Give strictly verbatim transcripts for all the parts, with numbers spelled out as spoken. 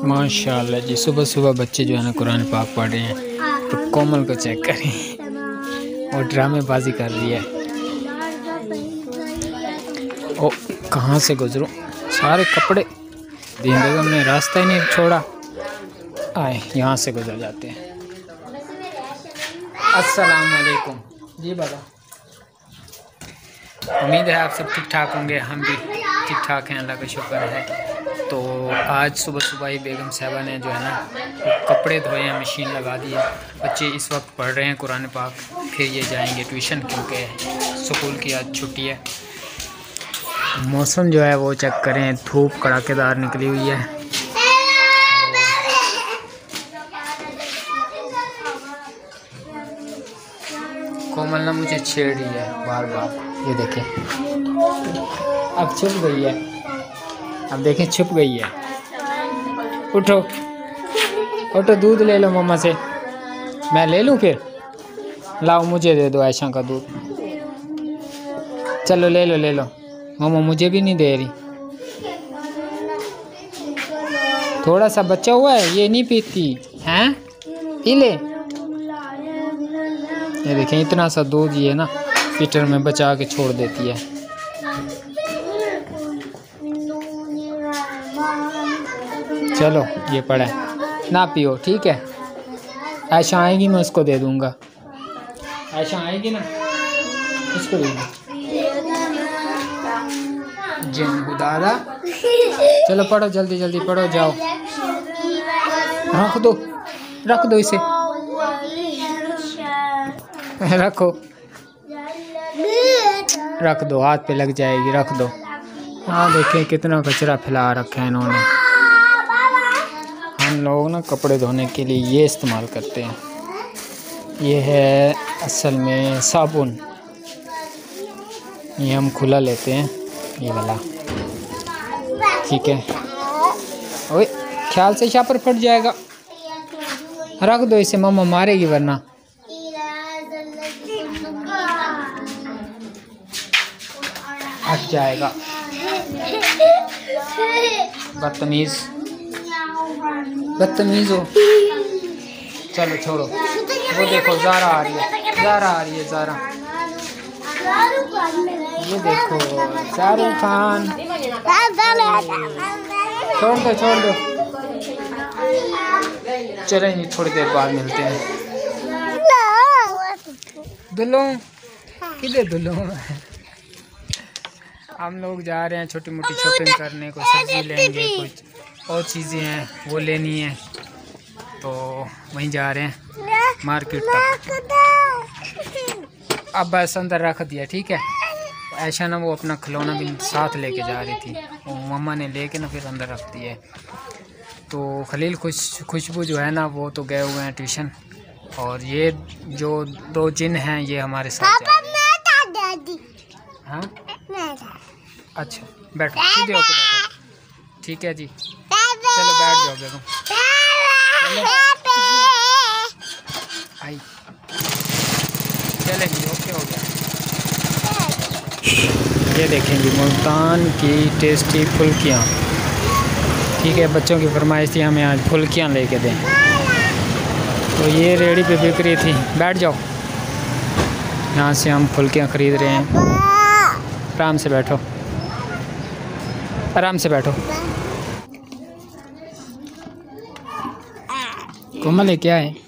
माशाल्लाह जी, सुबह सुबह बच्चे जो है ना कुरान पाक पढ़ रहे हैं। तो कोमल को चेक करें और ड्रामेबाजी कर रही है। ओ कहाँ से गुजरूं, सारे कपड़े दीन बेगम ने रास्ता ही नहीं छोड़ा। आए यहाँ से गुजर जाते हैं। अस्सलाम वालेकुम जी बाबा, उम्मीद है आप सब ठीक ठाक होंगे। हम भी ठीक ठाक हैं, अल्लाह का शुक्र है। तो आज सुबह सुबह ही बेगम साहबा ने जो है ना कपड़े धोए हैं, मशीन लगा दी है। बच्चे इस वक्त पढ़ रहे हैं कुरान पाक, फिर ये जाएंगे ट्यूशन क्योंकि स्कूल की आज छुट्टी है। मौसम जो है वो चेक करें, धूप कड़ाकेदार निकली हुई है। कोमल ना मुझे छेड़ रही है बार बार, ये देखें अब छुप गई है, अब देखें छुप गई है। उठो उठो, दूध ले लो मम्मा से। मैं ले लूँ फिर? लाओ मुझे दे दो आयशा का दूध। चलो ले लो ले लो, मम्मा मुझे भी नहीं दे रही। थोड़ा सा बच्चा हुआ है, ये नहीं पीती हैं, पी ले। ये देखें इतना सा दूध ये ना पीटर में बचा के छोड़ देती है। चलो ये पड़ा है, ना पियो ठीक है। आयशा आएगी मैं उसको दे दूंगा। आयशा आएगी ना उसको दे दूंगा। जिन दादा, चलो पढ़ो जल्दी जल्दी पढ़ो, जाओ। रख दो रख दो इसे, रखो रख दो, हाथ पे लग जाएगी, रख दो। हाँ देखें कितना कचरा फैला रखा है इन्होंने। हम लोग ना कपड़े धोने के लिए ये इस्तेमाल करते हैं। ये है असल में साबुन, ये हम खुला लेते हैं ये वाला, ठीक है। ओए ख्याल से शापर फट जाएगा, रख दो इसे, मम्मा मारेगी वरना। हट जाएगा, बदतमीज बदतमीज हो। चलो छोड़ो, वो देखो ज़ारा आ रही है, ज़ारा आ रही है, ज़ारा। ये देखो शाहरुख खान। छोड़ दो छोड़ दो, चलेंगे थोड़ी देर बाद मिलते हैं। दुल्लो किधर दुल्लो? हम लोग जा रहे हैं छोटी मोटी शॉपिंग करने को, सब्जी लेंगे, कुछ और चीज़ें हैं वो लेनी है, तो वहीं जा रहे हैं मार्केट तक। अब बस अंदर रख दिया, ठीक है। ऐशा ना वो अपना खिलौना भी साथ लेके जा रही थी, वो मम्मा ने लेके ना फिर अंदर रख दिया है। तो खलील खुश खुशबू जो है ना वो तो गए हुए हैं ट्यूशन, और ये जो दो जिन हैं ये हमारे साथ जा रहे हैं। हाँ अच्छा बैठो, सीधे होके बैठो, ठीक है जी। चलो बैठ जाओ बेगम, आई चलेंगे, ओके हो गया। ये देखेंगे मुल्तान की टेस्टी फुल्कियाँ, ठीक है। बच्चों की फरमाइश थी हमें आज फुल्कियाँ लेके दें, तो ये रेडी पे बिक रही थी। बैठ जाओ, यहाँ से हम फुल्कियाँ ख़रीद रहे हैं। आराम से बैठो, आराम से बैठो। कोमल है क्या है?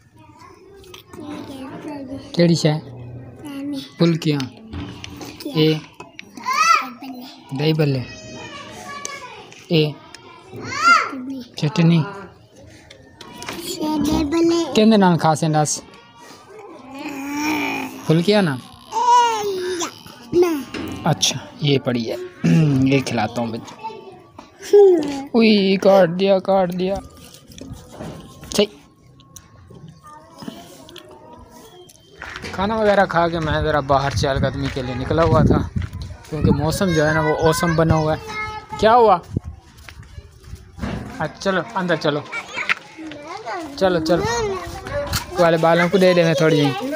केड़ी शे? फुल्कियाँ, ए दही बल्ले, ए चटनी कहते नाल खासे दस फुल्कियाँ ना। अच्छा ये पड़ी है, ये खिलाता हूँ बच्चे। उई काट दिया काट दिया, सही। खाना वगैरह खा के मैं ज़रा बाहर चहलकदमी के लिए निकला हुआ था, क्योंकि मौसम जो है ना वो औसम बना हुआ है। क्या हुआ? अच्छा चलो अंदर चलो, चलो चलो वाले बालों को दे दे मैं थोड़ी जी।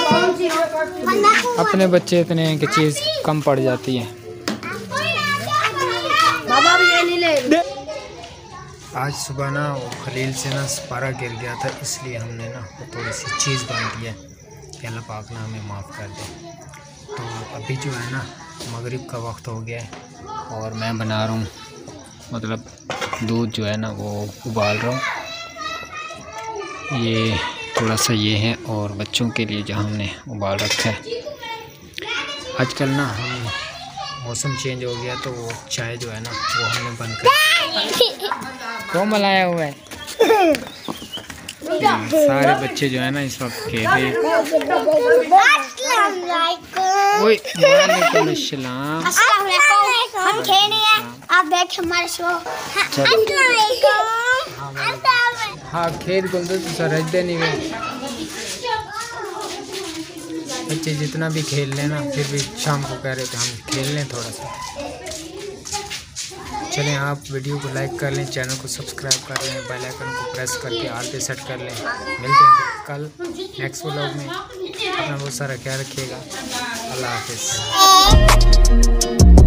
अपने बच्चे इतने हैं कि चीज़ कम पड़ जाती है। आज सुबह ना वो खलील से ना पारा गिर गया था, इसलिए हमने ना थोड़ी सी चीज़ बांधी है कि अल्लाह पाक ना हमें माफ़ कर दे। तो अभी जो है ना मगरिब का वक्त हो गया है और मैं बना रहा हूँ, मतलब दूध जो है ना वो उबाल रहा हूँ। ये थोड़ा सा ये है और बच्चों के लिए जहाँ हमने उबाल रखा है। आजकल ना हम मौसम चेंज हो गया तो वो चाय जो है ना वो हमने बंद कर कोमल आया हुआ है। सारे बच्चे जो है ना इस वक्त खेल रहे हैं। वालेकुम अस्सलाम। हम खेल रहे हैं, आप बैठे हमारे शो। हाँ खेल को तो सरजदे नहीं हुए बच्चे जितना भी खेल लेना, फिर भी शाम को कह रहे थे हम खेल लें थोड़ा सा। चलें, आप वीडियो को लाइक कर लें, चैनल को सब्सक्राइब कर लें, बेल आइकन को प्रेस करके आल पे सेट कर लें। मिलते हैं कल नेक्स्ट व्लॉग में। अपना बहुत सारा ख्याल रखिएगा। अल्लाह हाफिज़।